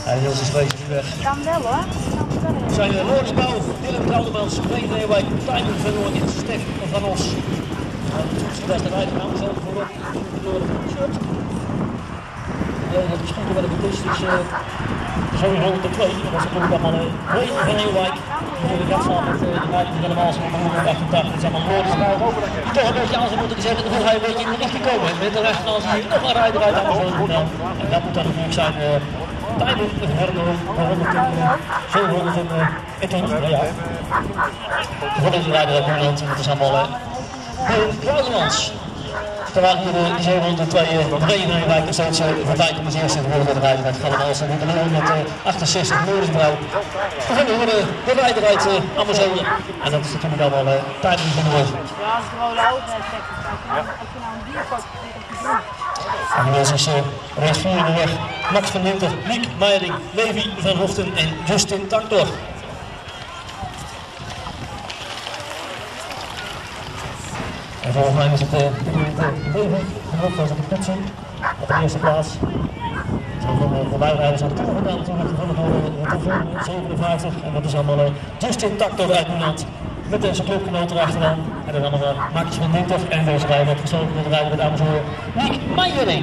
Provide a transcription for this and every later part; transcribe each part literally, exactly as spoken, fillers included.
Ja, Niels is geweest nu weg. Kan wel hoor. We zijn uh, Loris Bouw, Willem Kraudemans, René Nijwijk, Tijmen van Noord, Stef van Os. De beste rijder gaan we zo voorop. Door het shirt. Dat is goed wat het is. Dus uh, zo rond de twee. Dat was natuurlijk allemaal René van Nijwijk. Die de wedstrijd met uh, de rijder van de Maas van honderdachtendertig. Dat is allemaal Loris Bouw. Die toch een beetje aan zou moeten zeggen. Dan wil hij een beetje in de richting komen. Met de rechterkant hier nog een rijder uit Amazon. En dat moet dan natuurlijk zijn. Uh, Tijmen van Herno, zevenhonderd en Eton, nou ja. De volgende rijder uit Nederland, en dat is allemaal Willem Kraudemans. Terwijl hier de zevenhonderdtwee Nijwijk nog steeds voor tijd om de eerste geworden de rijder uit Gallenals en de met achtenzestig Moorisbrouw. We gaan nu de rijder uit Amazon en dat is natuurlijk allemaal Tijmen van Noord. Ja, als het gewoon oud is, als je nou een bierpot te doen. En inmiddels is uh, race vier in de weg. Max van Winter, Niek Meijering, Levi van Hoften en Justin Taktor. En volgens mij is het uh, Levi van Hoften als ik het goed zie. Op de eerste plaats. De bijrijders aan de toer gedaan natuurlijk van de zevenenvijftig. En dat is allemaal uh, Justin Taktor uit Nederland. Met deze clubgenoot erachteraan. En dan allemaal uh, Max van Winter. En deze rijder wordt gestoken met de rijder met Amazon. Niek Meijering.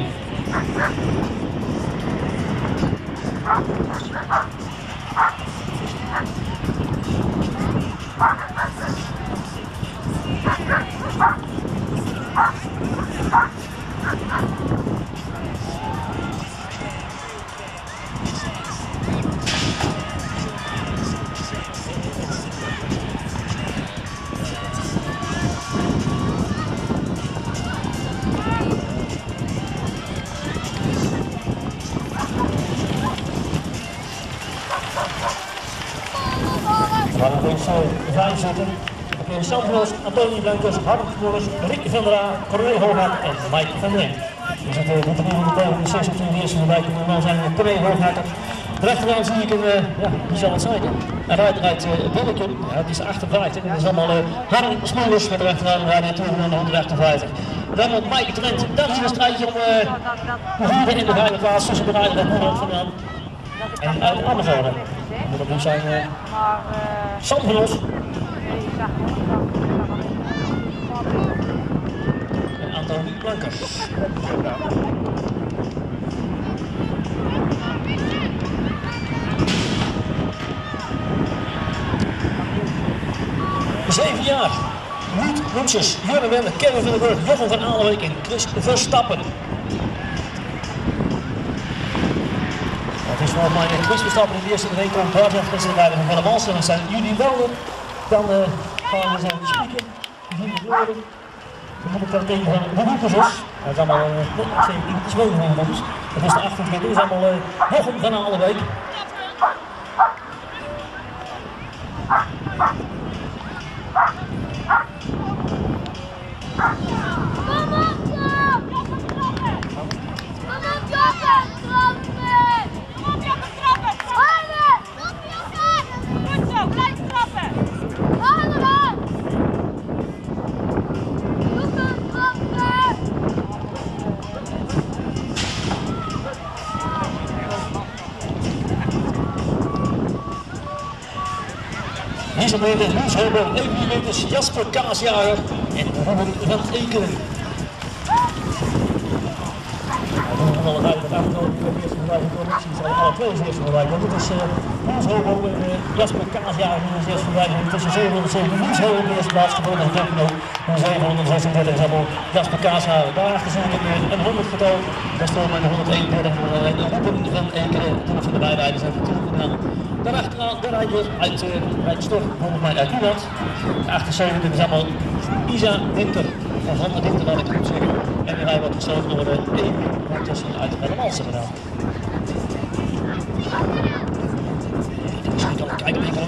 We gaan nog eens vijf zitten. Oké, Sandros, Antonie Blankers, Harm Smollers, Rick van der Aa, Corné Hooghart en Mike van Drenk. We zitten met de nieuwe tegen de zesentien de eerste voorbij komen. Normaal zijn we Corné Hooghart. Rechteraan zie ik een, uh, ja, wie zal het zijn? Een rijder uit uh, Willeke, ja, die is achtervijftig. En dat is allemaal uh, Harm Smollers met de rechteraan een rijder toe naar de honderdachtenvijftig. Dan wordt Mike Trent, dat is een strijdje om uh, de vierde in de vijfde plaats tussen de rijder en Holland van Jan. En uit Amazon. Dat moet op nu zijn uh, Sandros. En Antonie Blankers. Zeven jaar. Ruud Roemsers, Jurre Wenne, Kevin van den Burg, Jochem van Aalwijk en Chris Verstappen. Het is volgens mij een Chris Verstappen in de eerste race komt hard af tussen de rijden van Van der Dat zijn jullie wel. Dan uh, gaan we zo spieken. Hier de kleuren. Dan moet ik dan tegen van de Roepers. Dat is allemaal uh, zeventien, het is wel een Roepers. Dat is de achtentwintig, dat is allemaal uh, Jochem van Aalwijk. Hier zijn we de Niels Heber, Evi Winters, Jasper Kaasjager en Robin van Ekelen. We doen alle rijden met aangekomen in de eerste bedrijf van de zijn alle twee de eerste bedrijf. Want dit is uh, Niels Heber en uh, Jasper Kaasjager in de eerste bedrijf. Tussen zevenhonderdzeven Niels Heber in de eerste plaats, geboren en ook. En zevenhonderdzesendertig is allemaal Jasper Kaasjager. Daarachter zijn we uh, een honderd getal. Daar staan we de honderdeenendertig en uh, de Robin van Ekelen. Toen van de bijrijders hebben we toegedaan. Daarachteraan de rijder uit uh, uit Storm, volgens mij uit Nuland. De achtenzeventig is allemaal Isa Winter, of Van der Winter laat ik het goed zeggen. En de rij wordt gestoten door de Evi Winters uit Geldermalsen gedaan. Misschien kan ik kijken even.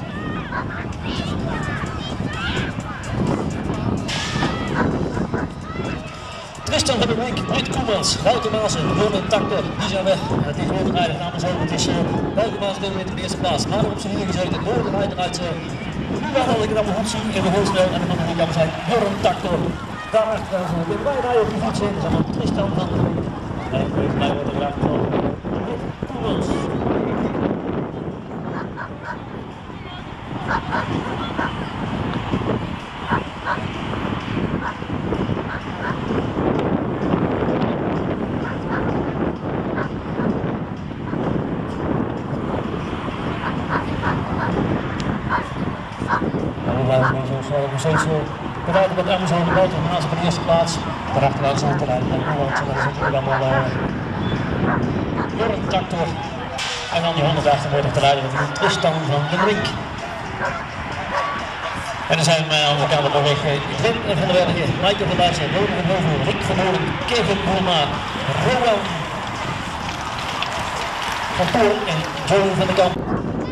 Tristan van der Brink, Britt Koemans, Wouter Maassen, Ronald Takter, die zijn weg. Het is Roode Rijder van Amazon, het is uh, Wouter Maassen dit in de eerste plaats. Maar op zijn hier gezeten, Roode Rijder uit uh, Nuland, dat ik het allemaal goed zie, in de hoofdsnel. En dan moet het jammer zijn, Ronald Takter. Daarachter gaan ze weer bij rijden op die fiets in, dat is allemaal Tristan van der Brink. En volgens mij wordt er graag gevolgd. Britt Koemans. uh, nog steeds uh, bereid met Amazon de buiten naast op de eerste plaats. Daarachteraan zijn te rijden met Holland. En dat is natuurlijk allemaal uh, Jorn Tractor. En dan die honderdachtenveertig te rijden met Tristan van den Brink. En dan zijn wij aan de kant op weg Grim van der Bergen, Michael van Dijssen, Roland van Heuvel, Rick van Hoorn, Kevin Boelma, Roland van Poel en Joe van der Kamp.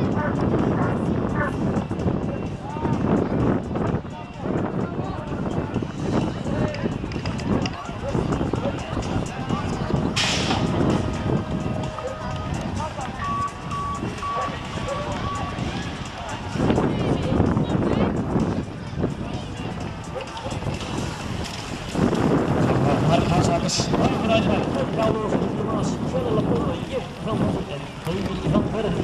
Vanuit bij Kouwer van de Maas, Verder Lapolle, Jip van Hoven en Baby van Bergen.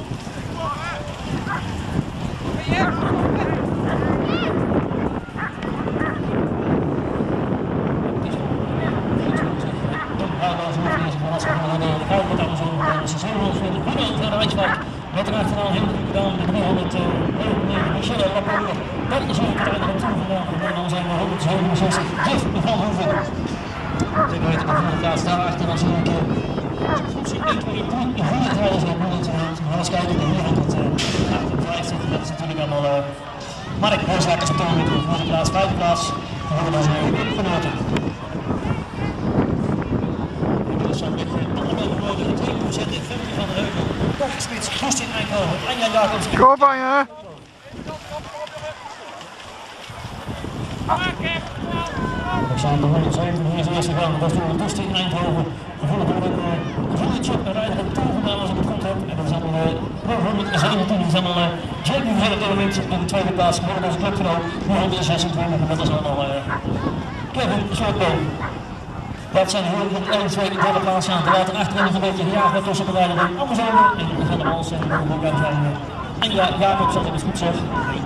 Met een achteraan heel goed gedaan met driehonderd Michelle Lapolle. Dat is ook het einde van toe vandaag. En dan zijn we honderdzevenenzestig Jip van Hoven. Zeker weten we de plaats daarachter dan zie ik goed zie één, twee, drie, vier rijders op honderd. We gaan eens kijken naar honderdvijftig. Dat is natuurlijk allemaal uh, Mark Booswakkers op toon met de vierde plaats, vijfde plaats. We hebben dan zijn genoten. Inmiddels zijn we allemaal genoten. De tweede procent in Femke van der Heuvel. Spits, Justin Eindhoven, Anja Jacobs. Kom aan je! Alexander honderdzeventig is de eerste gang, dat is door de Justin Eindhoven. Gevolgd door een vulletje, een rijder op toer gedaan als ik het goed heb. En dat is allemaal honderdzeventien, dat is allemaal uh, Jake van het element in de tweede plaats. Maar onze clubgenoot, honderdzesentwintig, en dat is allemaal uh, Kevin Slotboom. Dat zijn heel veel één, twee, de derde plaats aan. Te laten achterin nog een beetje gejaagd met tussen de rijden van Amazon. En dan gaan de Mals en de boek uit zijn. En ja, Jacobs, als ik het goed zeg.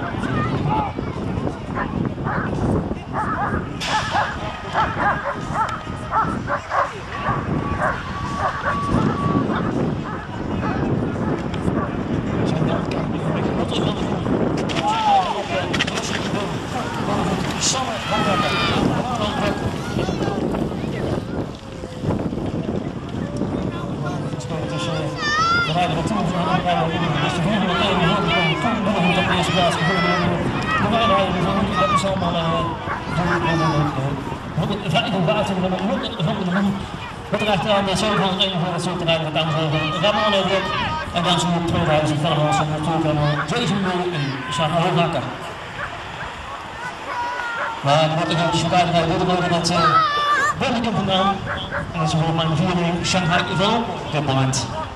Zijn de achterkant nu een beetje rot van de groen. Samen van Bekker. De rijder van Toer van de rijder is de volgende één. De rijder van Toer op de eerste plaats gevonden. De rijder van Toer, dat is allemaal honderdvijfenvijftig van de man. Wat er achteraan de zeven van één voor het soort rijden van Amazon van Ramon Edward. En dan zijn er twee rijders van Vellemans en natuurlijk van Jason Moore en Shana Hooglakker. Maar er wordt eventjes voorbij rijden door de rode met Bergen vandaan. En dat is volgens mij een vierde Shanghai Eval op dit moment.